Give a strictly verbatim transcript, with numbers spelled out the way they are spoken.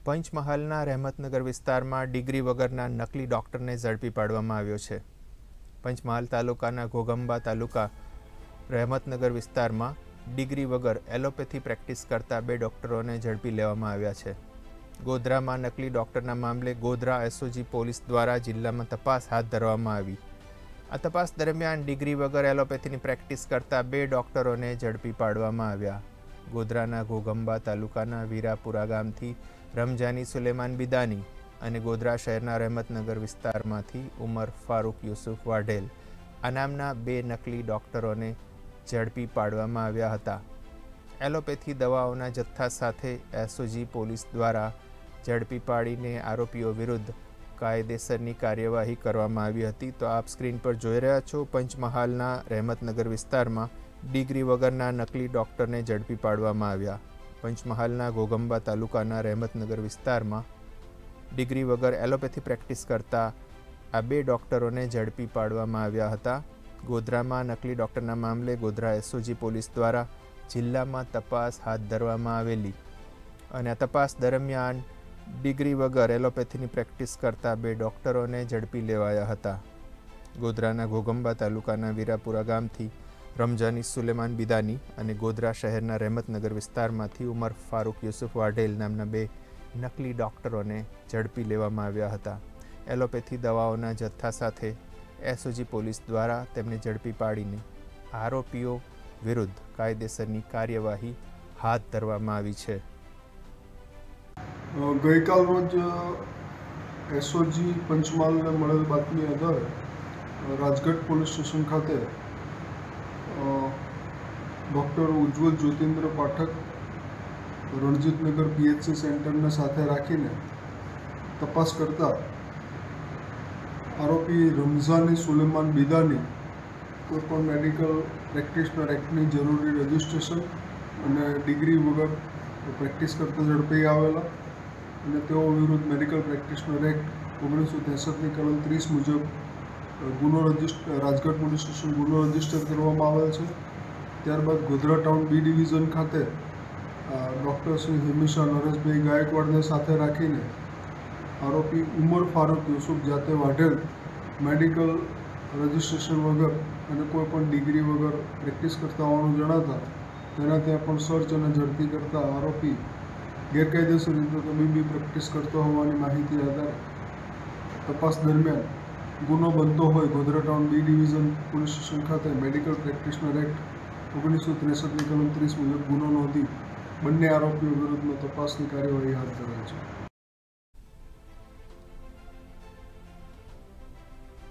પંચમહાલના રહેમતનગર વિસ્તારમાં ડિગ્રી વગરના નકલી ડૉક્ટરને ઝડપી પાડવામાં આવ્યો છે. પંચમહાલ તાલુકાના ઘોગંબા તાલુકા રહેમતનગર વિસ્તારમાં ડિગ્રી વગર એલોપેથી પ્રેક્ટિસ કરતા બે ડૉક્ટરોને ઝડપી લેવામાં આવ્યા છે. ગોધરામાં નકલી ડૉક્ટરના મામલે ગોધરા એસઓજી પોલીસ દ્વારા જિલ્લામાં તપાસ હાથ ધરવામાં આવી. આ તપાસ દરમિયાન ડિગ્રી વગર એલોપેથીની પ્રેક્ટિસ કરતા બે ડૉક્ટરોને ઝડપી પાડવામાં આવ્યા. ગોધરાના ઘોગંબા તાલુકાના વીરાપુરા ગામથી રમજાની સુલેમાન બિદાની અને ગોધરા શહેરના રહેમતનગર વિસ્તારમાંથી ઉમર ફારૂક યુસુફ વાઢેલ આ નામના બે નકલી ડૉક્ટરોને ઝડપી પાડવામાં આવ્યા હતા. એલોપેથી દવાઓના જથ્થા સાથે એસઓજી પોલીસ દ્વારા ઝડપી પાડીને આરોપીઓ વિરુદ્ધ કાયદેસરની કાર્યવાહી કરવામાં આવી હતી. તો આપ સ્ક્રીન પર જોઈ રહ્યા છો, પંચમહાલના રહેમતનગર વિસ્તારમાં ડિગ્રી વગરના નકલી ડૉક્ટરને ઝડપી પાડવામાં આવ્યા. પંચમહાલના ઘોગંબા તાલુકાના રહેમતનગર વિસ્તારમાં ડિગ્રી વગર એલોપેથી પ્રેક્ટિસ કરતા આ બે ડૉક્ટરોને ઝડપી પાડવામાં આવ્યા હતા. ગોધરામાં નકલી ડૉક્ટરના મામલે ગોધરા એસઓજી પોલીસ દ્વારા જિલ્લામાં તપાસ હાથ ધરવામાં આવેલી અને આ તપાસ દરમિયાન ડિગ્રી વગર એલોપેથીની પ્રેક્ટિસ કરતા બે ડૉક્ટરોને ઝડપી લેવાયા હતા. ગોધરાના ઘોગંબા તાલુકાના વીરાપુરા ગામથી રમજાની સુલેમાન બિદાની અને ગોધરા શહેરના રહેમતનગર વિસ્તારમાંથી ઉમર ફારૂક યુસુફ વાઢેલ નામના બે નકલી ડૉક્ટરોને ઝડપી લેવામાં આવ્યા હતા. એલોપેથી દવાઓના જથ્થા સાથે એસઓજી પોલીસ દ્વારા તેમને ઝડપી પાડીને આરોપીઓ વિરુદ્ધ કાયદેસરની કાર્યવાહી હાથ ધરવામાં આવી છે. ગઈકાલ રોજ એસઓજી પંચમહાલને મળેલ બાતમી આધારે રાજગઢ પોલીસ સ્ટેશન ખાતે ડૉક્ટર ઉજ્જવલ જ્યોતિન્દ્ર પાઠક રણજીતનગર પીએચસી સેન્ટરને સાથે રાખીને તપાસ કરતા આરોપી રમઝાની સુલેમાન બિદાની કોઈપણ મેડિકલ પ્રેક્ટિશનર એક્ટની જરૂરી રજિસ્ટ્રેશન અને ડિગ્રી વગર પ્રેક્ટિસ કરતા ઝડપાઈ આવેલા અને તેઓ વિરુદ્ધ મેડિકલ પ્રેક્ટિશનર એક્ટ ઓગણીસો ત્રેસઠની કલમ ત્રીસ મુજબ ગુનો રજિસ્ટર રાજગઢ પોલીસ સ્ટેશન ગુનો રજિસ્ટર કરવામાં આવેલ છે. ત્યારબાદ ગોધરા ટાઉન બી ડિવિઝન ખાતે ડૉક્ટર શ્રી હિમિશા નરેશભાઈ ગાયકવાડને સાથે રાખીને આરોપી ઉમર ફારૂક યુસુફ જાતે વાઢેલ મેડિકલ રજિસ્ટ્રેશન વગર અને કોઈ પણ ડિગ્રી વગર પ્રેક્ટિસ કરતા હોવાનું જણાતા તેના ત્યાં પણ સર્ચ અને ઝડપી કરતા આરોપી ગેરકાયદેસર રીતે તબીબી પ્રેક્ટિસ કરતો હોવાની માહિતી આધારે તપાસ દરમિયાન ગુનો બનતો હોય Godhra town B division police station ખાતે મેડિકલ પ્રેક્ટિશનર એક્ટ ઓગણીસો ત્રેસઠની કલમ ત્રીસ મુજબ ગુનો નોંધી બંને આરોપીઓ વિરુદ્ધમાં તપાસની કાર્યવાહી હાથ ધરાઈ છે.